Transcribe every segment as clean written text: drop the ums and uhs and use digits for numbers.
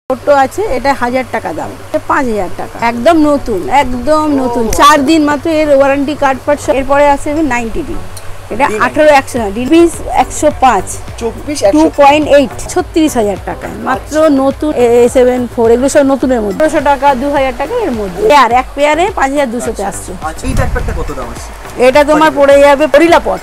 ছোট আছে, এটা 1000 টাকা দাম, 5000 টাকা, একদম নতুন, একদম নতুন, 4 দিন মাত্র এর ওয়ারেন্টি কার্ড পাচ্ছ। এরপরে আছে 90 দিন, এটা 18 ডিপিস 105 2.8 36,000 টাকা মাত্র, নতুন A74 এগুলো সব নতুনের মধ্যে, 200 টাকা 2000 টাকা এর মধ্যে। আর এক পেয়ারে 5200 তে আসছে। এই ব্যাকপ্যাকটা কত দাম আছে? এটা তোমার পড়ে যাবে গরিলা পট,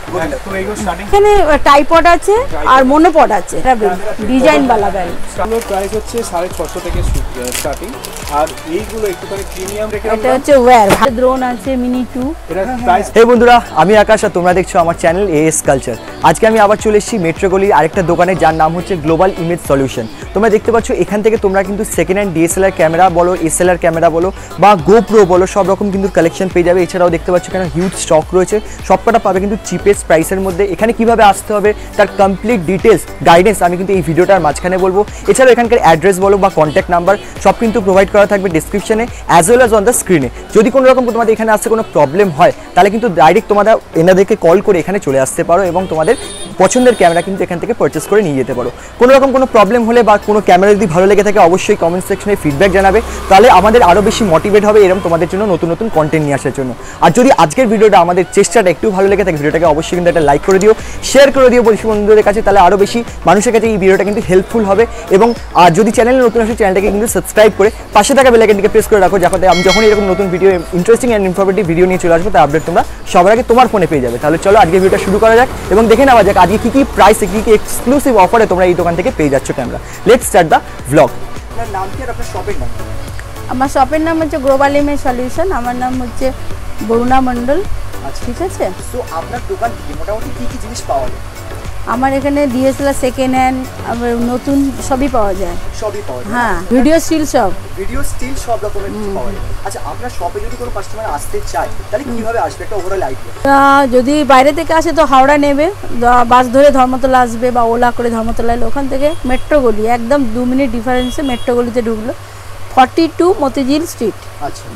এখানে টাইপড আছে আর মনোপড আছে, এটা ডিজাইন বালা ব্যাগ। স্টার্টিং প্রাইস হচ্ছে 650 থেকে স্টার্টিং, আর এইগুলো একটুখানি প্রিমিয়াম রেখে এটা হচ্ছে ওয়্যার ড্রোন আছে মিনি 2। এটা প্রাইস। হে বন্ধুরা, আমি আকাশ আর তোমরা দেখছো আমার চ্যানেল এএস কালচার। আজকে আমি আবার চলে এসেছি মেট্রোগলির আরেকটা দোকানে, যার নাম হচ্ছে গ্লোবাল ইমেজ সলিউশন। তোমরা দেখতে পাচ্ছ এখান থেকে তোমরা কিন্তু সেকেন্ড হ্যান্ড ডিএসএলআর ক্যামেরা বলো, এসএলআর ক্যামেরা বলো বা গোপ্রো বলো, সব রকম কিন্তু কালেকশন পেয়ে যাবে। এছাড়াও দেখতে পাচ্ছ এখানে হিউজ স্টক রয়েছে, সবকটা পাবে কিন্তু চিপেস্ট প্রাইসের মধ্যে। এখানে কিভাবে আসতে হবে তার কমপ্লিট ডিটেলস গাইডেন্স আমি কিন্তু এই ভিডিওটার মাঝখানে বলবো। এছাড়াও এখানকার অ্যাড্রেস বলো বা কন্ট্যাক্ট নাম্বার সব কিন্তু প্রোভাইড করা থাকবে ডিসক্রিপশনে as well as on the স্ক্রিনে। যদি কোনো রকম তোমাদের এখানে আসতে কোনো প্রবলেম হয় তাহলে কিন্তু ডাইরেক্ট তোমরা এনাদেরকে কল করে এখানে চলে আসতে পারো এবং তোমাদের পছন্দের ক্যামেরা কিন্তু এখান থেকে পারচেস করে নিয়ে যেতে পারো। কোনো রকম কোনো প্রবলেম হলে বা কোনো ক্যামেরা যদি ভালো লেগে থাকে অবশ্যই কমেন্ট সেকশনে ফিডব্যাক জানাবে, তাহলে আমাদের আরও বেশি মোটিভেট হবে এরকম তোমাদের জন্য নতুন নতুন কন্টেন্ট নিয়ে আসার জন্য। আর যদি আজকের ভিডিওটা আমাদের চেষ্টাটা একটু ভালো লেগে থাকে ভিডিওটাকে অবশ্যই কিন্তু একটা লাইক করে দিও, শেয়ার করে দিও বন্ধুদের কাছে, তাহলে আরও বেশি মানুষের কাছে এই ভিডিওটা কিন্তু হেল্পফুল হবে। এবং আর যদি চ্যানেলে নতুন আসে চ্যানেলটাকে কিন্তু সাবস্ক্রাইব করে পাশে থাকা বেল আইকনটিকে প্রেস করে রাখো, যাতে আমি যখন এরকম নতুন video interesting and informative video নিয়ে চলে আসবো তার আপডেট তোমরা সবার আগে তোমার ফোনে পেয়ে যাবে। তাহলে চলো আজকে ভিডিওটা শুরু করা যাক এবং দেখে নেওয়া যাক আজকে কী কী প্রাইসে কী কী এক্সক্লুসিভ অফারে তোমরা এই দোকান থেকে পেয়ে যাচ্ছ camera. Let's start the vlog. আপনার নাম কি আর আপনার শপের নাম? আমার শপের নাম হচ্ছে গ্লোবাল ইমেজ সলিউশন, আমার নাম হচ্ছে বরুণা মণ্ডল। ঠিক আছে। তো আপনার দোকান থেকে মোটামুটি কী কী জিনিস পাওয়া যায়? আমার এখানে ডিএসএলআর সেকেন্ড হ্যান্ড নতুন সবই পাওয়া যায়। সবই পাওয়া যায়? হ্যাঁ, ভিডিও স্টিল সব, ভিডিও স্টিল সব রকমের কিছু পাওয়া যায়। আচ্ছা, আপনার শপে যদি কোনো কাস্টমার আসতে চায় তাহলে কিভাবে আসবে, একটা ওভারঅল আইডিয়া? যদি বাইরে থেকে আসে তো হাওড়া নেবে, বাস ধরে ধর্মতলা আসবে বা ওলা করে ধর্মতলা এলে ওখান থেকে মেট্রো গলি, একদম 2 মিনিট ডিফারেন্সে মেট্রো গলিতে ঢুকলো, 42 মতিঝিল স্ট্রিট। আচ্ছা,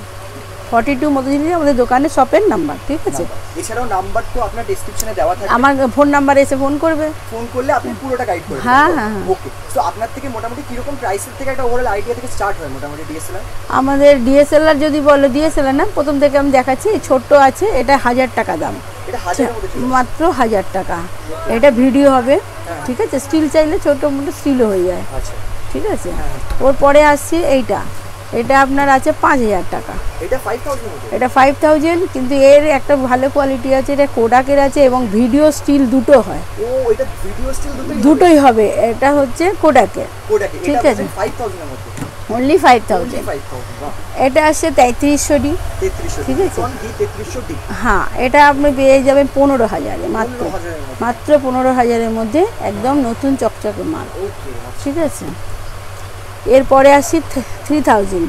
42 মতিঝিল আমাদের দোকানের শপের নাম্বার। ঠিক আছে। এছাড়াও নাম্বার তো আপনার ডেসক্রিপশনে দেওয়া থাকবে, আমার ফোন নাম্বারে এসে ফোন করবে, ফোন করলে আপনি পুরোটা গাইড করবেন। হ্যাঁ হ্যাঁ। ওকে, তো আপনার থেকে মোটামুটি কিরকম প্রাইসের থেকে একটা ওভারঅল আইডিয়া থেকে স্টার্ট হয় মোটামুটি ডিএসএলআর? আমাদের ডিএসএলআর যদি বলো, ডিএসএলআর না, প্রথম থেকে আমি দেখাচ্ছি, ছোট আছে, এটা 1000 টাকা দাম, এটা 1000 এর মধ্যে মাত্র 1000 টাকা। এটা ভিডিও হবে। ঠিক আছে। স্টিল চাইলে ছোট মোটো স্টিলও হয়ে যায়। আচ্ছা, ঠিক আছে। ওর পরে আসছি এইটা, এটা আপনার আছে 5000 টাকা, এটা 5000 এর মধ্যে। এটা 5000, কিন্তু এর একটা ভালো কোয়ালিটি আছে, এটা কোডাকের আছে এবং ভিডিও স্টিল দুটো হয়। ও, এটা ভিডিও স্টিল দুটোই হবে। এটা হচ্ছে কোডাকের। ঠিক আছে, 5000 এর মধ্যে, অনলি 5000। বাহ। এটা আসছে 3300 ডি। 3300, ঠিক আছে। 3300 ডি। হ্যাঁ, এটা আপনি পেয়ে যাবেন 15000-এ, মাত্র 15000 এর মধ্যে, একদম নতুন চকচকে মাল। ওকে, ঠিক আছে। এরপরে আসি 3000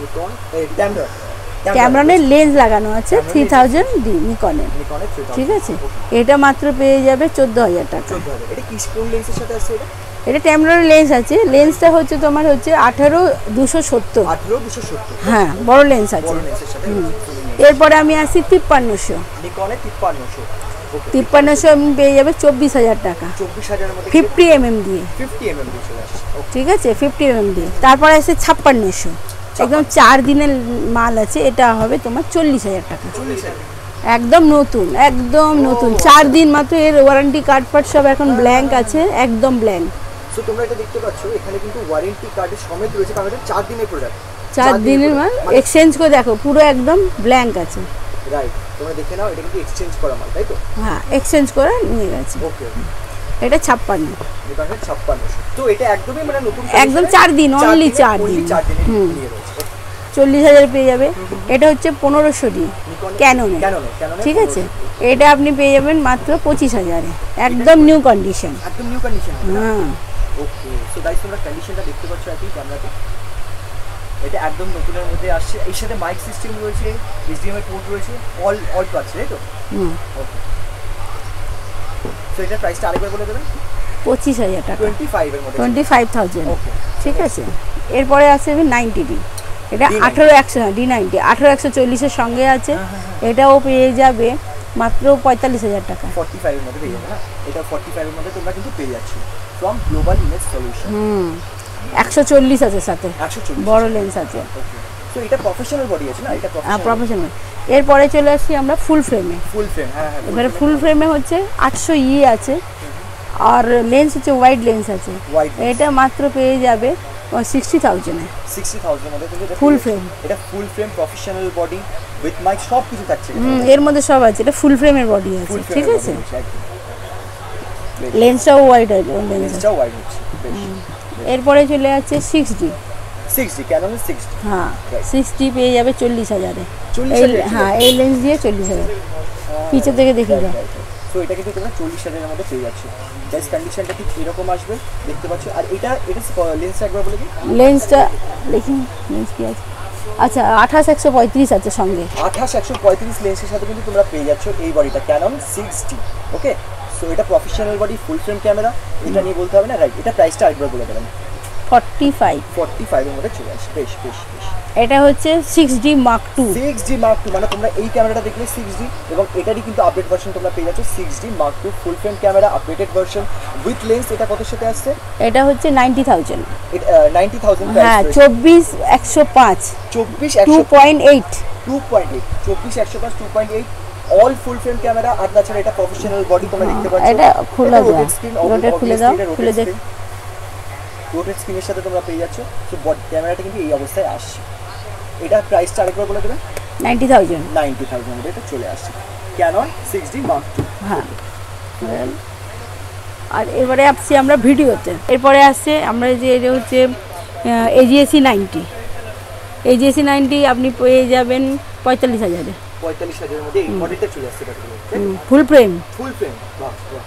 ক্যামেরানের লেন্স লাগানো আছে, 3000 ডি নিকনের। ঠিক আছে। এটা মাত্র পেয়ে যাবে 14000 টাকা। এটা কি কোন লেন্সের সাথে আছে? এটা টেম্পোরারি লেন্স আছে, লেন্সটা হচ্ছে তোমার হচ্ছে 18270। 18270, হ্যাঁ, বড় লেন্স আছে। এরপরে আমি আসি 5300 নিকনে 5300। 5300 আমি পেয়ে যাবে 24000 টাকা, 24000 এর মধ্যে 50 mm দিয়ে। 50 mm দিয়ে চলে আসে। ঠিক আছে, 50 mm দিয়ে। তারপরে আসে 5600, একদম 4 দিনের মাল আছে, এটা হবে তোমার 40000 টাকা, 40000, একদম নতুন, একদম নতুন, 4 দিন মাত্র এর ওয়ারেন্টি কার্ড পার্ট সব এখন ব্ল্যাঙ্ক আছে, একদম ব্ল্যাঙ্ক। সো তোমরা এটা দেখতে পাচ্ছ, এখানে কিন্তু ওয়ারেন্টি কার্ডের সমেত রয়েছে, কারণ এটা 4 দিনের প্রোডাক্ট, 4 দিনের মাল। এক্সচেঞ্জ করে দেখো, পুরো একদম ব্ল্যাঙ্ক আছে। রাইট, তোমরা দেখে নাও, এটা কিন্তু এক্সচেঞ্জ করা মাল, তাই তো? হ্যাঁ, এক্সচেঞ্জ করে নিয়ে গেছে। ওকে, এটা 56, এটা 5600। তো এটা একদমই মানে নতুন, একদম 4 দিন, অনলি 4 দিন। 4 দিনের নিয়ে রয়েছে। 40000 পেয়ে যাবে। এটা হচ্ছে 1500 ডি ক্যাননে। ঠিক আছে। এটা আপনি পেয়ে যাবেন মাত্র 25000-এ, একদম নিউ কন্ডিশন, একদম নিউ কন্ডিশন। হ্যাঁ। ওকে, সো গাইস তোমরা কন্ডিশনটা দেখতে পাচ্ছ আর কি ক্যামেরাতে, এটা একদম নতুনের মধ্যে আসছে। এর সাথে মাইক সিস্টেম রয়েছে, HDMI পোর্ট রয়েছে, অল পাচ্ছে, তাই তো? ওকে, সো এটা প্রাইসটা আরেকবার বলে দেবেন। 25000 টাকা, 25 এর মধ্যে, 25000। ওকে, ঠিক আছে। এরপরে আছে 90 ডি, এটা 18100 D90, 18140 এর সঙ্গে আছে। এটাও পেয়ে যাবে মাত্র 45000 টাকা, 45 এর মধ্যে পেয়ে যাবে না? এটা 45 এর মধ্যে তোমরা কিন্তু পেয়ে যাচ্ছ ফ্রম গ্লোবাল ইমেজ সলিউশন। 140 আছে সাথে, 140 বড় লেন্স আছে। তো এটা প্রফেশনাল বডি আছে না, এটা প্রফেশনাল। এরপরে চলে আসছি আমরা ফুল ফ্রেমে। ফুল ফ্রেম, হ্যাঁ হ্যাঁ। এবারে ফুল ফ্রেমে হচ্ছে 800 আছে, আর লেন্স হচ্ছে ওয়াইড লেন্স আছে। এটা মাত্র পেয়ে যাবে 60,000 এ। 60,000 এর মধ্যে কিন্তু ফুল ফ্রেম। এটা full frame professional body with mic সব কিছু থাকছে। এর মধ্যে সব আছে, এটা ফুল ফ্রেমের বডি আছে, ঠিক আছে। লেন্সটাও ওয়াইড আছে, লেন্সটাও ওয়াইড হচ্ছে। এরপরে চলে যাচ্ছে 6D। 6D ক্যানন 6D, হ্যাঁ 6D পেয়ে যাবে 40,000 এ। 40,000? হ্যাঁ এই লেন্স দিয়ে 40,000। পিছে থেকে দেখি দাও। তো এটা কিন্তু তোমরা 40,000 এর মধ্যে পেয়ে যাচ্ছ। গাইস কন্ডিশনটা ঠিক এরকম আসবে, দেখতে পাচ্ছ। আর এটা লেন্সটা একবার বলে দিই। লেন্সটা দেখি, লেন্স কি আছে? আচ্ছা 28-135 আছে সঙ্গে। 28-135 লেন্সের সাথে কিন্তু তোমরা পেয়ে যাচ্ছ এই বডিটা ক্যানন 6D। ওকে, সো এটা professional body, full frame camera, এটা নিয়ে বলতে হবে না, রাইট? এটা প্রাইসটা আরেকবার বলে দেবেন। 45 এর মধ্যে চলে আসবে। বেশ বেশ বেশ। এটা হচ্ছে 6D Mark II। 6D Mark II মানে তোমরা এই ক্যামেরাটা দেখলে 6D, এবং এটারই কিন্তু আপডেট ভার্সন তোমরা পেয়ে যাচ্ছ 6D Mark II full frame camera updated version with lens. এটা কত সাথে আসছে? এটা হচ্ছে 90,000। 90,000 হ্যাঁ 24-105 2.8 24-105 2.8 অল ফুল ফ্রেম ক্যামেরা। আর তাছাড়া এটা প্রফেশনাল বডি তোমরা দেখতে পাচ্ছ। এটা খোলা যায়, এটা খুলে দাও, খুলে দেখ। রোটেট স্ক্রিনের সাথে তোমরা পেয়ে যাচ্ছ। সো বডি ক্যামেরাটা কিন্তু এই অবস্থায় আসছে। এটা প্রাইসটা আরেকবার বলে দেবেন। 90,000 মধ্যে এটা চলে আসছে ক্যানন 6D Mark II। হ্যাঁ। আর এবারে আসছি আমরা ভিডিওতে। এরপরে আসছে আমরা যে এটা হচ্ছে AGSC 90। AGSC 90 আপনি পেয়ে যাবেন 45,000 এ। 45,000 এর মধ্যে এই মডেলটা চলে আসছে। ফুল ফ্রেম, বাহ বাহ।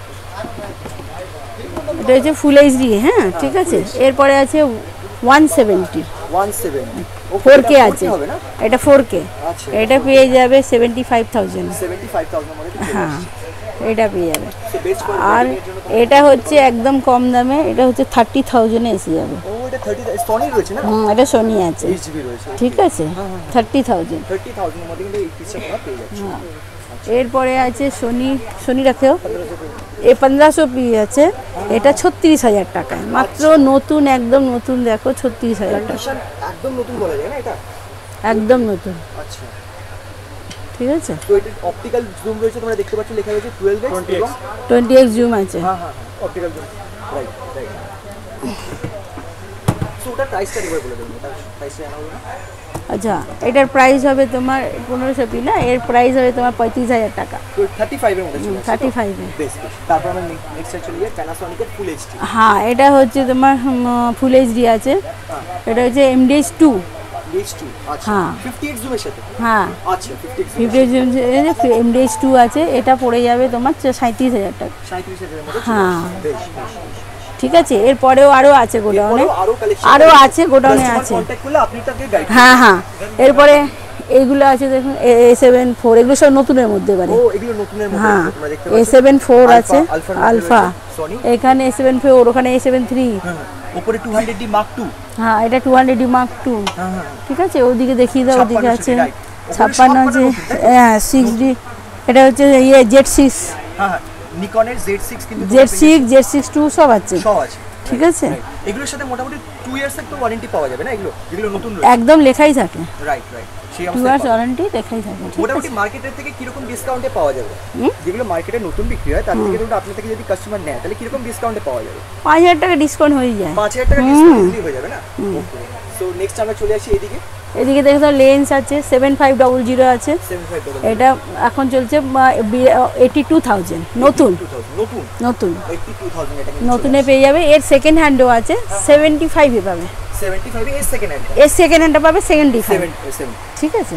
এটা হচ্ছে ফুল এইচডি। হ্যাঁ ঠিক আছে। এরপরে আছে 170 4K আছে, এটা 4K। এটা পেয়ে যাবে 75,000। হ্যাঁ এটা পেয়ে যাবে। আর এটা হচ্ছে একদম কম দামে, এটা হচ্ছে 30,000 এ এসে যাবে। এটা 30 সনি রয়েছে না? এটা সনি আছে, এইচডি রয়েছে, ঠিক আছে। 30,000 এর মধ্যে কিন্তু এই পিসটা তোমরা পেয়ে যাচ্ছ। এরপরে আছে সনি রাখেও এই 1500 আছে। এটা 36,000 টাকায় মাত্র, নতুন একদম নতুন। দেখো 36,000 টাকা, একদম নতুন বলা যায় না এটা? একদম নতুন। আচ্ছা ঠিক আছে। তো এটা অপটিক্যাল জুম রয়েছে, তোমরা দেখতে পাচ্ছ লেখা রয়েছে 12x 20x জুম আছে। হ্যাঁ অপটিক্যাল জুম, রাইট। সো ওটা প্রাইসটা একবার বলে দেবেন। এটা প্রাইসটা জানা হলো না? আচ্ছা এটার প্রাইস হবে তোমার 1500 না, এর প্রাইস হবে তোমার 35,000 টাকা। তো 35 এর মধ্যে চলে আসছে। 35 এ। বেশ বেশ। তারপর আমরা নেক্সট চলে যাই প্যানাসোনিকের ফুল এইচডি। হ্যাঁ এটা হচ্ছে তোমার ফুল এইচডি আছে। এটা হচ্ছে MDH2। আচ্ছা। হ্যাঁ 50x জুমের সাথে। হ্যাঁ আচ্ছা 50x জুম MDH2 আছে। এটা পড়ে যাবে তোমার 37,000 টাকা। 37,000 এর মধ্যে। হ্যাঁ বেশ। ঠিক আছে। এরপরেও আরো আছে গোডাউনে, আরো আছে গোডাউনে আছে। কন্টাক্ট করলে আপনি তাকে গাইড। হ্যাঁ এরপরে এইগুলো আছে দেখুন A74, এগুলো সব নতুনের মধ্যে পারে। ও এগুলো নতুনের মধ্যে হ্যাঁ তোমরা দেখতে পাচ্ছ। A74 আছে, আলফা। সনি এখানে A74, ওখানে A73। উপরে 200D Mark II। হ্যাঁ এটা 200D Mark II। ঠিক আছে। ওদিকে দেখিয়ে দাও, ওদিকে আছে 56 আছে। হ্যাঁ 6D। এটা হচ্ছে Z6। হ্যাঁ নিকনের Z6 কিন্তু Z6 II সব আছে। ঠিক আছে। এগুলোর সাথে মোটামুটি 2 ইয়ার্স এর তো ওয়ারেন্টি পাওয়া যাবে না? এগুলো নতুন একদম লেখাই থাকে, রাইট। সেই 2 ইয়ার্স ওয়ারেন্টি লেখাই থাকে। মোটামুটি মার্কেটের থেকে কিরকম ডিসকাউন্টে পাওয়া যাবে? যেগুলো মার্কেটে নতুন বিক্রি হয় তার থেকে কিন্তু আপনার থেকে যদি কাস্টমার নেয় তাহলে কিরকম ডিসকাউন্টে পাওয়া যাবে? 5,000 টাকা ডিসকাউন্ট হয়ে যায়। 5,000 টাকা ডিসকাউন্ট ইজিলি হয়ে যাবে না? ওকে। সো নেক্সট আমরা চলে আসি এদিকে দেখো তো লেন্স আছে 7500 আছে। এটা এখন চলছে 82,000 নতুন 82,000 এটা নতুনে পেয়ে যাবে। এর সেকেন্ড হ্যান্ডও আছে 75 এ পাবে। 75 এর সেকেন্ড হ্যান্ড, এর সেকেন্ড হ্যান্ডটা পাবে 75। ঠিক আছে।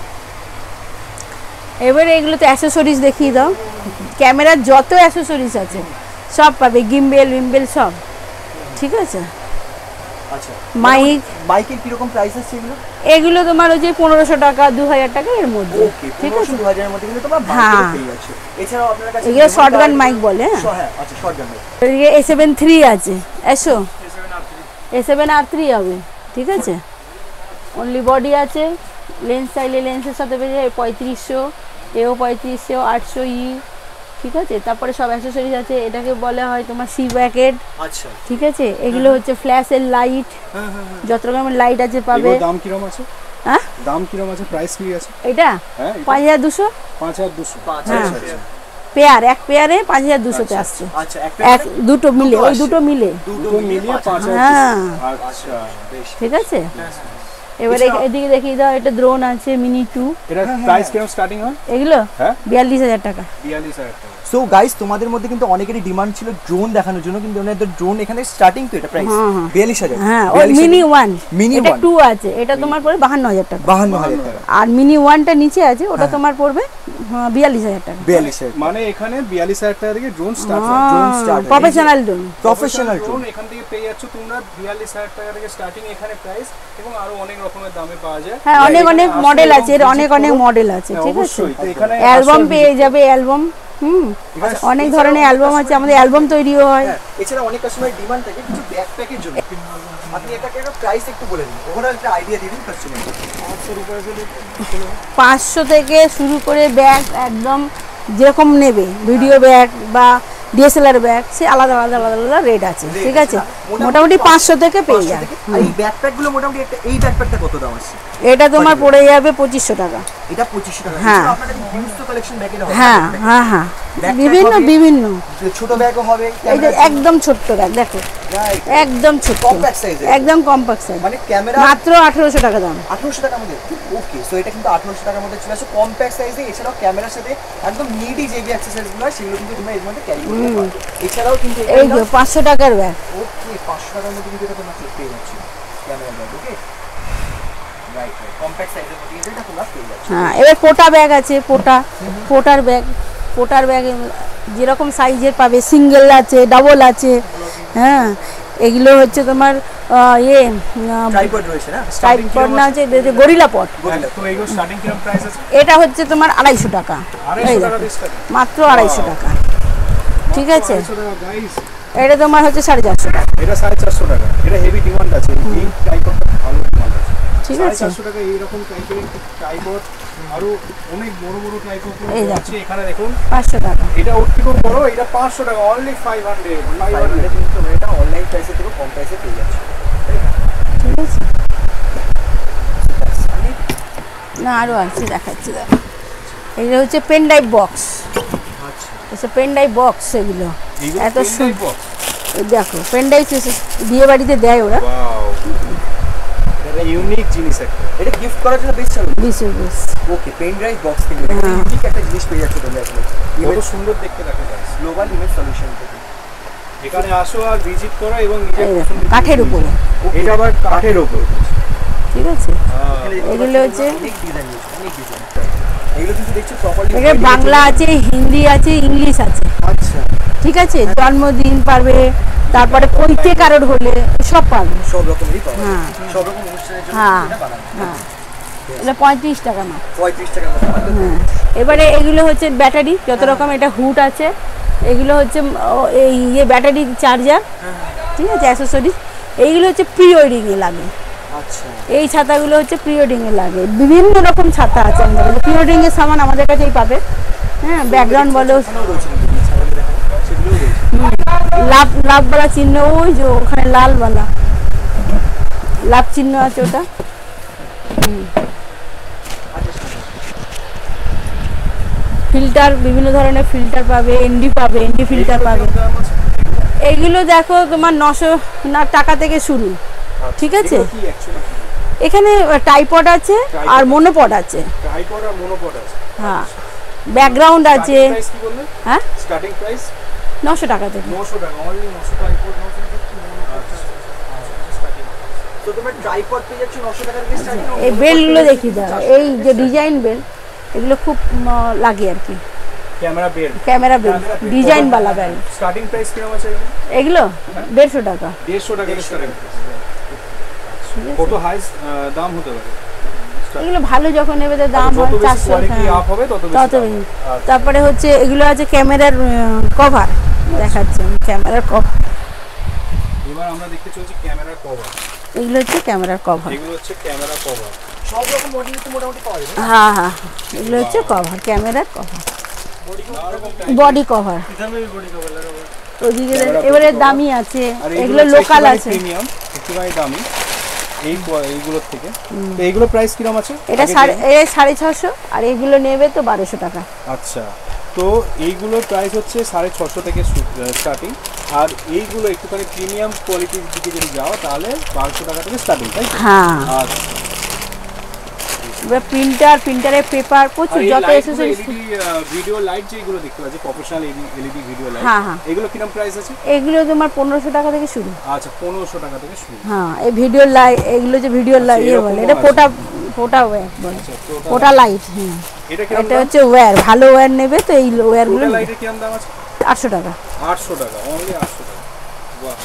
এবারে এগুলোতে অ্যাসেসরিজ দেখিয়ে দাও। ক্যামেরার যত অ্যাসেসরিজ আছে সব পাবে, গিম্বেল সব। ঠিক আছে। আচ্ছা মাইকের কি রকম প্রাইস আছে এগুলো? এগুলো তোমার ওই যে 1500 টাকা 2000 টাকা এর মধ্যে। ঠিক আছে। 2000 এর মধ্যে কিন্তু তোমরা মাইক পেয়ে যাচ্ছ। এছাড়াও আপনার কাছে এগুলো শর্টগান মাইক বলে। হ্যাঁ আচ্ছা শর্টগান মাইক। এদিকে A73 আছে। এসো A7R3 হবে। ঠিক আছে। অনলি বডি আছে। লেন্স চাইলে লেন্সের সাথে পেয়ে যাবে 3500, এও 3500, 800E। ঠিক আছে, তারপরে সব অ্যাকসেসরিজ আছে, এটাকে বলা হয় তোমার সি ব্যাকেট। আচ্ছা ঠিক আছে, এগুলো হচ্ছে ফ্ল্যাশের লাইট, যত রকমের লাইট আছে পাবে। দাম কিরকম আছে? হ্যাঁ, দাম কিরকম আছে, প্রাইস কি আছে? এটা 5200। 5200 পেয়ার, এক পেয়ারে 5200 তে আসছে। আচ্ছা, এক দুটো মিলে, ওই দুটো মিলে। দুটো মিলিয়ে 5200। হ্যাঁ আচ্ছা বেশ, ঠিক আছে। এবারে এদিকে দেখিয়ে দাও, এটা ড্রোন আছে মিনি 2। এটা প্রাইস কিরকম স্টার্টিং হয়? এগুলো হ্যাঁ 42000 টাকা। 42000 টাকা। সো গাইস, তোমাদের মধ্যে কিন্তু অনেকেরই ডিমান্ড ছিল ড্রোন দেখানোর জন্য, কিন্তু ওনাদের ড্রোন এখানে স্টার্টিং তো এটা প্রাইস 42000। হ্যাঁ, ওই মিনি 1, মিনি এটা 1 2 আছে, এটা তোমার পড়বে 52000 টাকা। 52000 টাকা। আর মিনি 1টা নিচে আছে, ওটা তোমার পড়বে 42000 টাকা। 42000 মানে এখানে 42000 টাকা থেকে ড্রোন স্টার্ট হয়। Drone start professional drone. Professional drone drone এখান থেকে পেয়ে যাচ্ছ তোমরা 42000 টাকা থেকে স্টার্টিং এখানে প্রাইস, এবং আরো অনেক রকমের দামে পাওয়া যায়। হ্যাঁ, অনেক অনেক মডেল আছে, এর অনেক অনেক মডেল আছে। ঠিক আছে, অবশ্যই। তো এখানে অ্যালবাম পেয়ে যাবে, অ্যালবাম। অনেক ধরনের অ্যালবাম আছে, আমাদের অ্যালবাম তৈরিও হয়। এছাড়া অনেক কাস্টমারের ডিমান্ড থাকে কিছু ব্যাকপ্যাকের জন্য। আপনি এটাকে একটা প্রাইস একটু বলে দিন, ওভারঅল একটা আইডিয়া দিন কাস্টমার। 500 থেকে শুরু করে ব্যাগ একদম যেরকম নেবে, ভিডিও ব্যাগ বা ডিএসএলআর ব্যাগ, সে আলাদা আলাদা আলাদা আলাদা রেট আছে। ঠিক আছে, মোটামুটি 500 থেকে পেয়ে যাবে। আর এই ব্যাকপ্যাকগুলো মোটামুটি একটা, এই ব্যাকপ্যাকটা কত দাম আছে? এটা তোমার পড়ে যাবে 2500 টাকা। এটা 2500 টাকা। হ্যাঁ। আপনাদের হিউজ তো কালেকশন ব্যাগের হবে। হ্যাঁ হ্যাঁ হ্যাঁ, Backpack বিভিন্ন হবে, বিভিন্ন। ছোট ব্যাগও হবে। এই যে একদম ছোট্ট ব্যাগ দেখো, একদম ছোট্ট, কম্প্যাক্ট সাইজের, একদম কম্প্যাক্ট সাইজ, মানে ক্যামেরা মাত্র 1800 টাকা দাম। 1800 টাকার মধ্যে। ওকে, সো এটা কিন্তু 1800 টাকার মধ্যে চলে আসে কম্প্যাক্ট সাইজে। এছাড়াও ক্যামেরার সাথে একদম নিডি যে অ্যাক্সেসরিজগুলো হয় সেগুলো কিন্তু তোমরা এর মধ্যে ক্যারি করতে পারো। এছাড়াও কিন্তু এই যে 500 টাকার ব্যাগ। ওকে, 500 টাকার মধ্যে কিন্তু এটা তোমরা পেয়ে যাচ্ছ camera bag. Okay, right right, compact সাইজের মধ্যে কিন্তু এটা তোমরা পেয়ে যাচ্ছ। হ্যাঁ, এবার পোটা ব্যাগ আছে, পোটার ব্যাগ। পোটার ব্যাগ যেরকম সাইজের পাবে, সিঙ্গেল আছে, ডাবল আছে। হ্যাঁ, এগুলো হচ্ছে তোমার ট্রাইপড রয়েছে না? ট্রাইপড না, হচ্ছে গরিলা পট। তো এইগুলো স্টার্টিং কিরকম প্রাইস আছে? এটা হচ্ছে তোমার 250 টাকা। 250 টাকা দিয়ে স্টার্টিং, মাত্র 250 টাকা। ঠিক আছে, 250 টাকা গাইস। এটা তোমার হচ্ছে 450 টাকা। এটা 450 টাকা। এটা হেভি ডিমান্ড আছে, এই ট্রাইপডটা ভালো ডিমান্ড আছে। ঠিক আছে, 450 টাকা এইরকম টাইপের ট্রাইপড, আরো অনেক বড় বড় ট্রাইপড আছে এখানে দেখুন। 500 টাকা। এটা ওর থেকেও বড়, এটা 500 টাকা, অনলি 500। 500 কিন্তু তোমরা এটা অনলাইন প্রাইসে থেকে কম প্রাইসে পেয়ে যাচ্ছ। ঠিক আছে, না আরো আছে, দেখাচ্ছি। দেখো, এটা হচ্ছে পেন ড্রাইভ বক্স। আচ্ছা, পেন ড্রাইভ বক্স। এগুলো এত সুন্দর, দেখো পেন ড্রাইভ বিয়ে বাড়িতে দেয় ওরা। ওয়াও, এটা ইউনিক জিনিস একটা। এটা গিফট করার জন্য বেস্ট হবে। 20। ওকে, পেন ড্রাইভ বক্স কিন্তু এটা ইউনিক একটা জিনিস পেয়ে যাচ্ছ তোমরা এখানে। কত সুন্দর দেখতে দেখা যায়। গ্লোবাল ইমেজ সলিউশন থেকে এখানে আসো আর ভিজিট করো এবং নিজের পছন্দের কাঠের উপরে। এটা আবার কাঠের উপর। ঠিক আছে, এগুলো হচ্ছে অনেক ডিজাইন আছে, অনেক ডিজাইন। এগুলো কিন্তু দেখছো প্রপারলি। এখানে বাংলা আছে, হিন্দি আছে, ইংলিশ আছে। আচ্ছা, ঠিক আছে, জন্মদিন পারবে, তারপরে পৈতে কারোর হলে সব পারবে। সব রকমেরই পাওয়া যায়। হ্যাঁ সব রকম অনুষ্ঠানের জন্য হ্যাঁ এটা বানানো। হ্যাঁ, এটা 35 টাকা না। 35 টাকার মতো মাত্র। হ্যাঁ, এবারে এগুলো হচ্ছে ব্যাটারি, যত রকম। এটা হুড আছে, এগুলো হচ্ছে এই ব্যাটারি চার্জার। ঠিক আছে, অ্যাক্সেসরিজ। এইগুলো হচ্ছে প্রি ওয়েডিংয়ে লাগে। আচ্ছা, এই ছাতাগুলো হচ্ছে প্রি ওয়েডিংয়ে লাগে। বিভিন্ন রকম ছাতা আছে আমাদের কাছে, প্রি ওয়েডিংয়ের সামান আমাদের কাছেই পাবে। হ্যাঁ, ব্যাকগ্রাউন্ড বলো, এখানেও রয়েছে কিন্তু ছাড়ালে দেখা সেগুলোও রয়েছে। লাভওয়ালা চিহ্ন, ওই যে ওখানে লালওয়ালা লাভ চিহ্ন আছে, ওটা। ফিল্টার, বিভিন্ন ধরনের ফিল্টার পাবে, এনডি পাবে, এনডি ফিল্টার পাবে। এইগুলো দেখো তোমার 900 টাকা থেকে শুরু। ঠিক আছে, কি অ্যাকচুয়ালি এখানে টাইপড আছে আর মনোপড আছে। ট্রাইপড আর মনোপড আছে। হ্যাঁ, ব্যাকগ্রাউন্ড আছে। প্রাইস কি বললে? হ্যাঁ, স্টার্টিং প্রাইস 900 টাকা থেকে। 900 টাকা, অনলি 900 ট্রাইপড 900 টাকা। স্টার্টিং তো তোমরা ট্রাইপড পেয়ে যাচ্ছ 900 টাকা থেকে স্টার্টিং। এই বেলগুলো দেখি দাও, এই যে ডিজাইন বেল, এগুলো খুব লাগে আর কি। Camera belt, camera belt, design বালা বেল। স্টার্টিং প্রাইস কিরকম আছে? এগুলো 150 টাকা। 150 টাকা স্টার্টিং। কত হাই দাম হতে পারে? এগুলো ভালো যখন নেবে তো দাম হয় 400 কোয়ালিটি আপ হবে তত বেশি। তত বেশি। তারপরে হচ্ছে এগুলো আছে ক্যামেরার কভার, দেখাচ্ছে ক্যামেরার কভার। এবার আমরা দেখতে চলছি ক্যামেরার কভার। এগুলো হচ্ছে ক্যামেরার কভার। এগুলো হচ্ছে ক্যামেরা কভার। সব রকম মডেল তো মোটামুটি পাওয়া যাবে। হ্যাঁ হ্যাঁ, এগুলো হচ্ছে কভার, ক্যামেরার কভার। বডি কভার ওদিকে এবারে দামি আছে, এগুলো লোকাল আছে, প্রিমিয়াম একটুখানি দামি এইগুলোর থেকে। তো এইগুলো প্রাইস কিরকম আছে? এটা 650 আর এগুলো নেবে তো 1200 টাকা। আচ্ছা, তো এইগুলোর প্রাইস হচ্ছে 650 থেকে স্টার্টিং, আর এইগুলো একটুখানি প্রিমিয়াম কোয়ালিটির দিকে যদি যাও তাহলে 1200 টাকা থেকে স্টার্টিং, তাই তো? হ্যাঁ। আচ্ছা, প্রিন্টারের পেপার প্রচুর যত অ্যাকসেসরিজ, ভিডিও লাইট যেগুলো দেখতে পাচ্ছি প্রফেশনাল এলইডি ভিডিও লাইট, হ্যাঁ হ্যাঁ, এগুলো কিরকম প্রাইস আছে? এগুলো তোমার 1500 টাকা থেকে শুরু। আচ্ছা, 1500 টাকা থেকে শুরু। হ্যাঁ, এই ভিডিও লাইট, এগুলো যে ভিডিও লাইট বলে, এটা ফোটা ওয়্যার বলে, ফোটা লাইট। হ্যাঁ, এটা হচ্ছে ওয়্যার, ভালো ওয়্যার নেবে তো এই ওয়্যারগুলো। ফোটা লাইটের কিরকম দাম আছে? 800 টাকা। 800 টাকা, অনলি 800 টাকা। বাহ,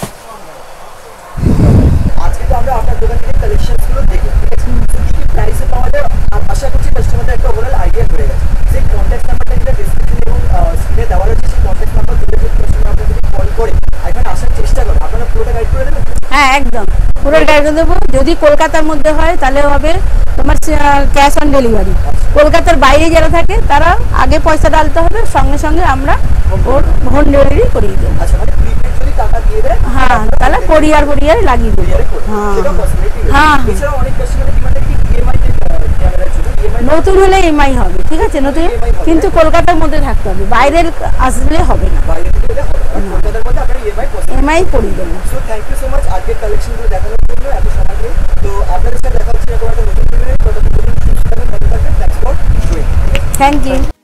আজকে তো আমরা আপনার দোকান থেকে কালেকশনগুলো দেখলাম, ঠিক আছে? কি প্রাইসে পাওয়া যায় আশা করছি কাস্টমারদের একটা ওভারঅল আইডিয়া হয়ে গেছে। সেই কন্ট্যাক্ট নাম্বারটা যেটা ডেসক্রিপশন এবং স্ক্রিনে দেওয়া রয়েছে, সেই কন্ট্যাক্ট নাম্বার ধরে যদি কাস্টমার আপনাদের কল করে এখানে আসার চেষ্টা করে, আপনারা পুরোটা গাইড করে দেবেন? হ্যাঁ, একদম পুরো গাইড করে দেবো। যদি কলকাতার মধ্যে হয় তাহলে হবে তোমার ক্যাশ অন ডেলিভারি। কলকাতার বাইরে যারা থাকে তারা আগে পয়সা ডালতে হবে, সঙ্গে সঙ্গে আমরা হোম ডেলিভারি করিয়ে দেবো। আচ্ছা, মানে প্রিপেড যদি টাকা দিয়ে দেয়, হ্যাঁ, তাহলে কোরিয়ার লাগিয়ে দেবো। হ্যাঁ হ্যাঁ, এছাড়াও অনেক কাস্টমারের ডিমান্ড কি ইএমআই তে ক্যামেরার জন্য ইএমআই নতুন হলে ইএমআই হবে, ঠিক আছে? নতুন কিন্তু কলকাতার মধ্যে থাকতে হবে, বাইরের আসলে হবে না। বাইরে থেকে হলে হবে না, কলকাতার মধ্যে আপনারা ইএমআই করিয়ে দেবো। So thank you so much আজকের কালেকশনগুলো দেখানোর জন্য, এত সময় ধরে। তো আপনাদের সাথে দেখা হচ্ছে এরকম একটা নতুন ভিডিও। ততক্ষণ পর্যন্ত সুস্থ থাকবেন, ভালো থাকবেন। Thanks for joining. Thank you.